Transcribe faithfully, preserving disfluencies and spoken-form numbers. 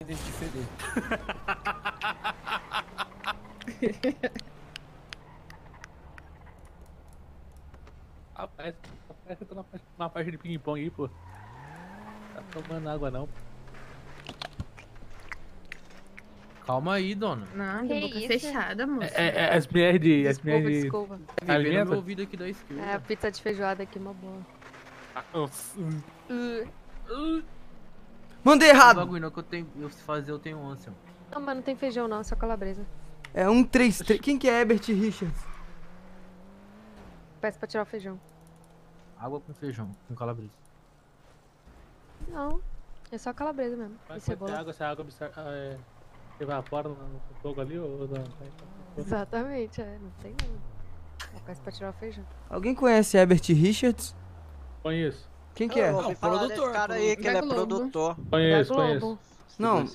Deixa de feder. Rapaz, rapaz, eu tô na, parte- na parte de ping-pong aí, pô. Tá tomando água não. Calma aí, dona. Nada, Que boca isso? fechada, moça. É, é, é as mulheres de. As Desculpa, mulheres de. desculpa. Tá vivendo Alimenta? meu ouvido aqui da esquerda. É a pizza de feijoada aqui, uma boa. Ah, nossa. Uh, Mandei Não errado. bagulho não que eu tenho. Eu fazer, eu tenho ânsia. mano. Não, mas não tem feijão não, é só calabresa. É um três três. Quem que é Herbert Richards? Peço pra tirar o feijão. Água com feijão, com calabresa. Não, é só calabresa mesmo. Mas E se cebola. água, se a água absor- ah, é, evapora no, no fogo ali ou não? Exatamente, é, não tem não. Eu peço pra tirar o feijão. Alguém conhece Herbert Richards? Conheço, Quem que é? Eu ouvi Não, falar produtor, desse cara aí, que Da ele é Globo. produtor. conheço, Da Globo. conheço. Não,